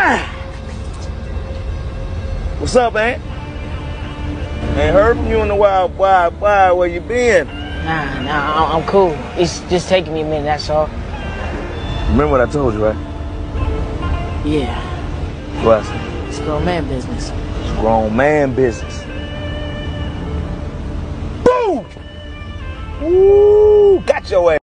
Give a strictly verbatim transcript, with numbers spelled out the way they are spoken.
What's up, man? Ain't heard from you in a while. Why, why, where you been? Nah, nah, I'm cool. It's just taking me a minute, that's all. Remember what I told you, right? Yeah. What I said? It's grown man business. It's grown man business. Boom! Woo! Got your ass.